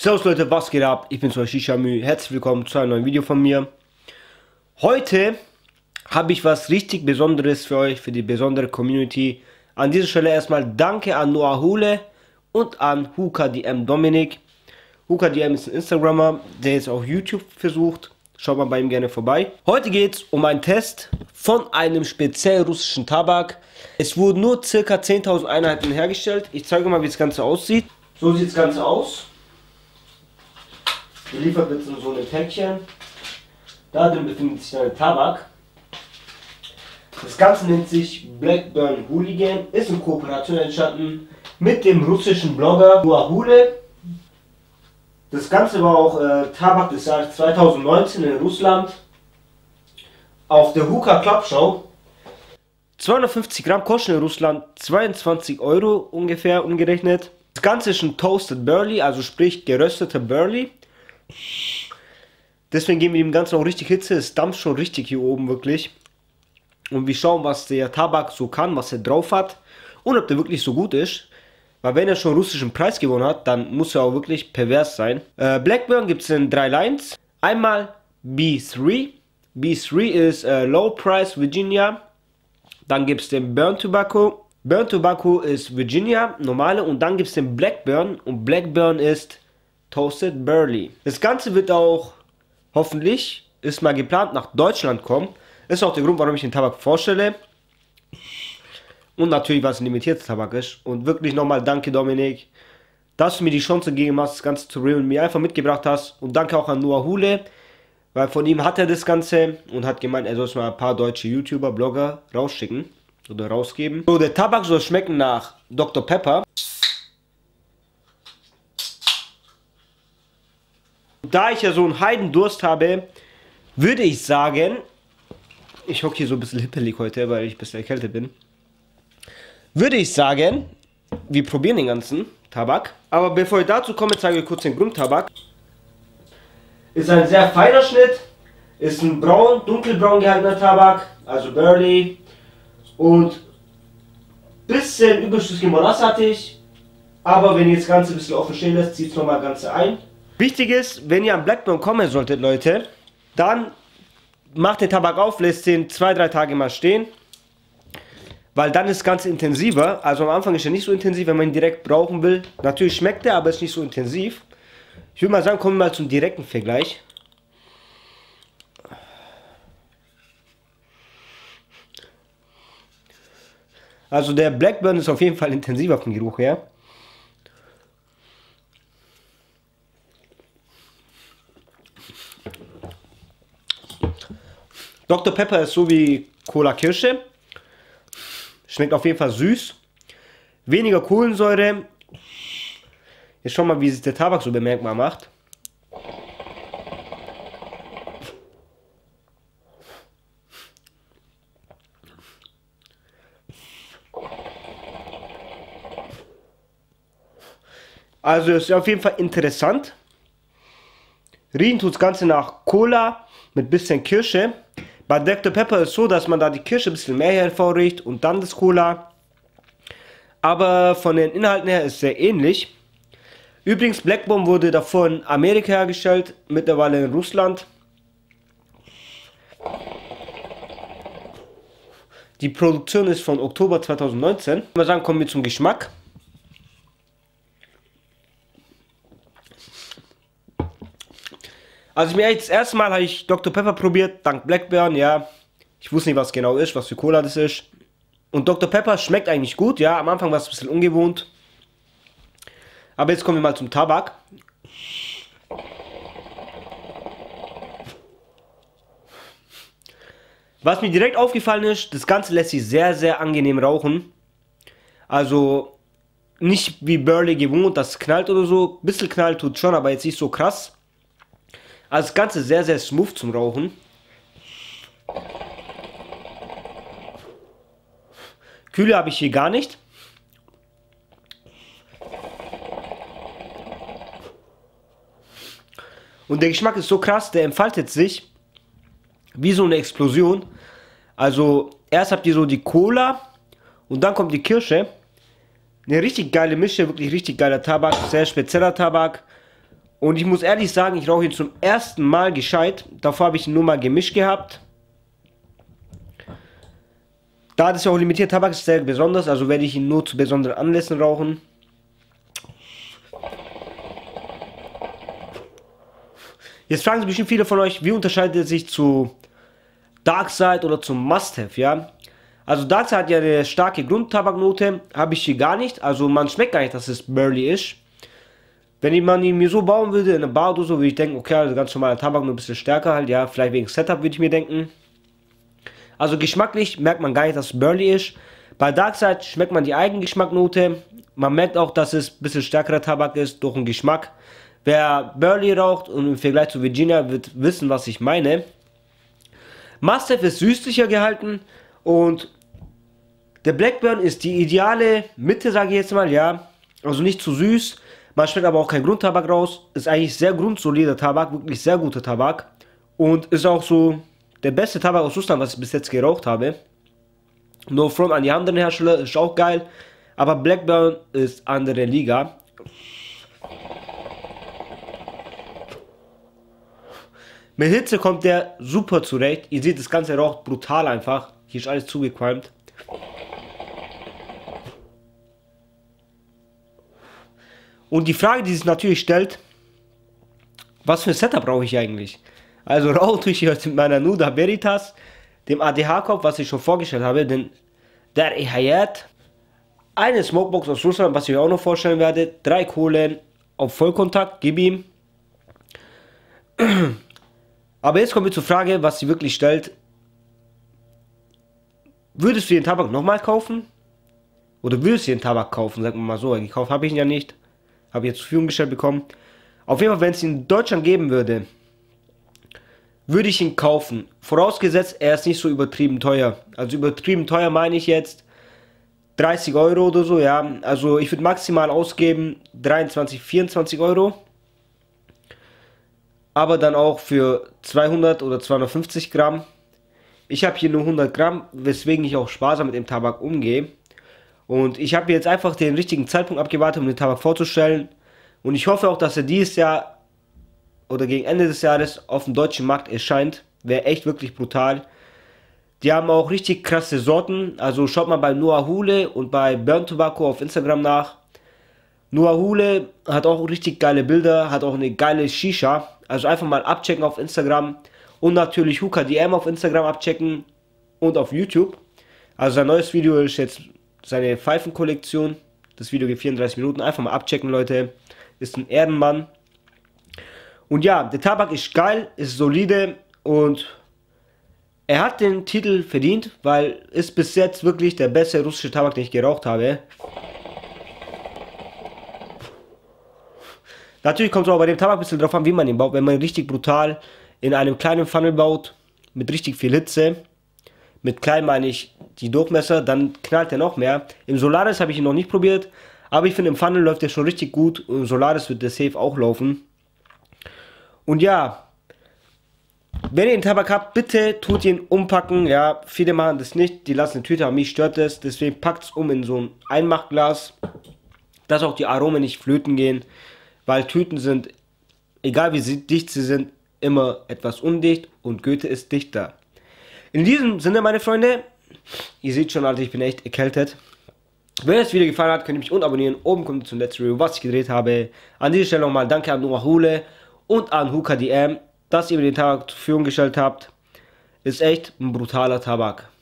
Servus Leute, was geht ab? Ich bin Shisha Mü. Herzlich willkommen zu einem neuen Video von mir. Heute habe ich was richtig Besonderes für euch, für die besondere Community. An dieser Stelle erstmal danke an Noah Hule und an HukaDM Dominik. HukaDM ist ein Instagrammer, der jetzt auch YouTube versucht. Schaut mal bei ihm gerne vorbei. Heute geht es um einen Test von einem speziell russischen Tabak. Es wurden nur ca. 10.000 Einheiten hergestellt. Ich zeige mal, wie das Ganze aussieht. So sieht das Ganze aus. Geliefert wird in so einem Päckchen. Da drin befindet sich ein Tabak. Das Ganze nennt sich Blackburn Hooligan. Ist in Kooperation entstanden mit dem russischen Blogger Noah Hule. Das Ganze war auch Tabak des Jahres 2019 in Russland. Auf der Hookah Club Show. 250 Gramm kosten in Russland 22 Euro ungefähr umgerechnet. Das Ganze ist ein Toasted Burley, also sprich gerösteter Burley. Deswegen geben wir dem Ganzen auch richtig Hitze. Es dampft schon richtig hier oben wirklich. Und wir schauen, was der Tabak so kann, was er drauf hat und ob der wirklich so gut ist. Weil wenn er schon russischen Preis gewonnen hat, dann muss er auch wirklich pervers sein. Blackburn gibt es in 3 Lines. Einmal B3. B3 ist Low Price Virginia. Dann gibt es den Burn Tobacco. Burn Tobacco ist Virginia, normale. Und dann gibt es den Blackburn. Und Blackburn ist Toasted Burley. Das Ganze wird auch, hoffentlich, ist mal geplant, nach Deutschland kommen. Ist auch der Grund, warum ich den Tabak vorstelle. Und natürlich, was ein limitierter Tabak ist. Und wirklich nochmal danke, Dominik, dass du mir die Chance gegeben hast, das Ganze zu regeln und mir einfach mitgebracht hast. Und danke auch an Noah Hule, weil von ihm hat er das Ganze und hat gemeint, er soll es mal ein paar deutsche YouTuber, Blogger rausschicken oder rausgeben. So, der Tabak soll schmecken nach Dr. Pepper. Da ich ja so einen Heidendurst habe, würde ich sagen, ich hocke hier so ein bisschen hippelig heute, weil ich ein bisschen erkältet bin, würde ich sagen, wir probieren den ganzen Tabak. Aber bevor ich dazu komme, zeige ich kurz den Grundtabak. Ist ein sehr feiner Schnitt, ist ein braun, dunkelbraun gehaltener Tabak, also Burley und bisschen überschüssige Molasse hatte ich. Aber wenn ihr das Ganze ein bisschen offen stehen lässt, zieht es nochmal das Ganze ein. Wichtig ist, wenn ihr an Blackburn kommen solltet, Leute, dann macht den Tabak auf, lässt den 2-3 Tage mal stehen, weil dann ist das Ganze intensiver. Also am Anfang ist er nicht so intensiv, wenn man ihn direkt brauchen will. Natürlich schmeckt er, aber ist nicht so intensiv. Ich würde mal sagen, kommen wir mal zum direkten Vergleich. Also der Blackburn ist auf jeden Fall intensiver vom Geruch her. Dr. Pepper ist so wie Cola Kirsche. Schmeckt auf jeden Fall süß. Weniger Kohlensäure. Jetzt schauen wir mal, wie sich der Tabak so bemerkbar macht. Also ist auf jeden Fall interessant. Riechen tut das Ganze nach Cola mit bisschen Kirsche. Bei Dr. Pepper ist es so, dass man da die Kirsche ein bisschen mehr hervorriecht und dann das Cola. Aber von den Inhalten her ist es sehr ähnlich. Übrigens, Blackburn wurde davor in Amerika hergestellt, mittlerweile in Russland. Die Produktion ist von Oktober 2019. Ich würde sagen, kommen wir zum Geschmack. Also das erste Mal habe ich Dr. Pepper probiert, dank Blackburn, ja. Ich wusste nicht, was genau ist, was für Cola das ist. Und Dr. Pepper schmeckt eigentlich gut, ja. Am Anfang war es ein bisschen ungewohnt. Aber jetzt kommen wir mal zum Tabak. Was mir direkt aufgefallen ist, das Ganze lässt sich sehr, sehr angenehm rauchen. Also nicht wie Burley gewohnt, das knallt oder so. Ein bisschen knallt tut schon, aber jetzt nicht so krass. Also das Ganze sehr, sehr smooth zum Rauchen. Kühle habe ich hier gar nicht. Und der Geschmack ist so krass, der entfaltet sich wie so eine Explosion. Also erst habt ihr so die Cola und dann kommt die Kirsche. Eine richtig geile Mische, wirklich richtig geiler Tabak, sehr spezieller Tabak. Und ich muss ehrlich sagen, ich rauche ihn zum ersten Mal gescheit. Davor habe ich ihn nur mal gemischt gehabt. Da das ja auch limitiert Tabak ist, sehr besonders, also werde ich ihn nur zu besonderen Anlässen rauchen. Jetzt fragen sich bestimmt viele von euch, wie unterscheidet es sich zu Darkside oder zum Must-Have, ja? Also Darkside hat ja eine starke Grundtabaknote, habe ich hier gar nicht, also man schmeckt gar nicht, dass es Burley ist. Wenn man ihn mir so bauen würde, in einer Bar oder so, würde ich denken, okay, also ganz normaler Tabak, nur ein bisschen stärker halt, ja, vielleicht wegen Setup würde ich mir denken. Also geschmacklich merkt man gar nicht, dass es Burley ist. Bei Darkside schmeckt man die Eigengeschmacknote. Man merkt auch, dass es ein bisschen stärkerer Tabak ist durch den Geschmack. Wer Burley raucht und im Vergleich zu Virginia wird wissen, was ich meine. Must-Have ist süßlicher gehalten und der Blackburn ist die ideale Mitte, sage ich jetzt mal, ja. Also nicht zu süß. Man schmeckt aber auch kein Grundtabak raus. Ist eigentlich sehr grundsolider Tabak, wirklich sehr guter Tabak. Und ist auch so der beste Tabak aus Russland, was ich bis jetzt geraucht habe. No front an die anderen Hersteller, ist auch geil. Aber Blackburn ist andere Liga. Mit Hitze kommt der super zurecht. Ihr seht, das Ganze raucht brutal einfach. Hier ist alles zugequalmt. Und die Frage, die sich natürlich stellt, was für ein Setup brauche ich eigentlich? Also rauche tue ich heute mit meiner Nuda Veritas, dem ADH-Kopf, was ich schon vorgestellt habe, den der Hayat, eine Smokebox aus Russland, was ich auch noch vorstellen werde, 3 Kohlen auf Vollkontakt, gib ihm. Aber jetzt kommen wir zur Frage, was sie wirklich stellt. Würdest du den Tabak nochmal kaufen? Oder würdest du den Tabak kaufen, sagen wir mal so, gekauft habe ich ihn ja nicht. Habe ich jetzt zur Verfügung gestellt bekommen. Auf jeden Fall, wenn es ihn in Deutschland geben würde, würde ich ihn kaufen. Vorausgesetzt, er ist nicht so übertrieben teuer. Also übertrieben teuer meine ich jetzt 30 Euro oder so, ja. Also ich würde maximal ausgeben 23, 24 Euro. Aber dann auch für 200 oder 250 Gramm. Ich habe hier nur 100 Gramm, weswegen ich auch sparsam mit dem Tabak umgehe. Und ich habe jetzt einfach den richtigen Zeitpunkt abgewartet, um den Tabak vorzustellen. Und ich hoffe auch, dass er dieses Jahr oder gegen Ende des Jahres auf dem deutschen Markt erscheint. Wäre echt wirklich brutal. Die haben auch richtig krasse Sorten. Also schaut mal bei Noah Hule und bei Burn Tobacco auf Instagram nach. Noah Hule hat auch richtig geile Bilder, hat auch eine geile Shisha. Also einfach mal abchecken auf Instagram. Und natürlich Hookah DM auf Instagram abchecken und auf YouTube. Also sein neues Video ist jetzt seine Pfeifenkollektion. Das Video geht 34 Minuten. Einfach mal abchecken, Leute. Ist ein Ehrenmann. Und ja, der Tabak ist geil, ist solide und er hat den Titel verdient, weil ist bis jetzt wirklich der beste russische Tabak, den ich geraucht habe. Natürlich kommt es auch bei dem Tabak ein bisschen drauf an, wie man ihn baut. Wenn man ihn richtig brutal in einem kleinen Funnel baut, mit richtig viel Hitze, mit klein meine ich die Durchmesser, dann knallt er noch mehr. Im Solaris habe ich ihn noch nicht probiert, aber ich finde im Funnel läuft er schon richtig gut und im Solaris wird der safe auch laufen. Und ja, wenn ihr den Tabak habt, bitte tut ihn umpacken. Ja, viele machen das nicht, die lassen eine Tüte, aber mich stört das. Deswegen packt es um in so ein Einmachglas, dass auch die Aromen nicht flöten gehen. Weil Tüten sind, egal wie dicht sie sind, immer etwas undicht und Goethe ist dichter. In diesem Sinne, meine Freunde, ihr seht schon, Alter, ich bin echt erkältet. Wenn euch das Video gefallen hat, könnt ihr mich unabonnieren. Oben kommt zum letzten Review, was ich gedreht habe. An dieser Stelle nochmal danke an Noah Hule und an Hookah DM, dass ihr mir den Tabak zur Verfügung gestellt habt. Ist echt ein brutaler Tabak.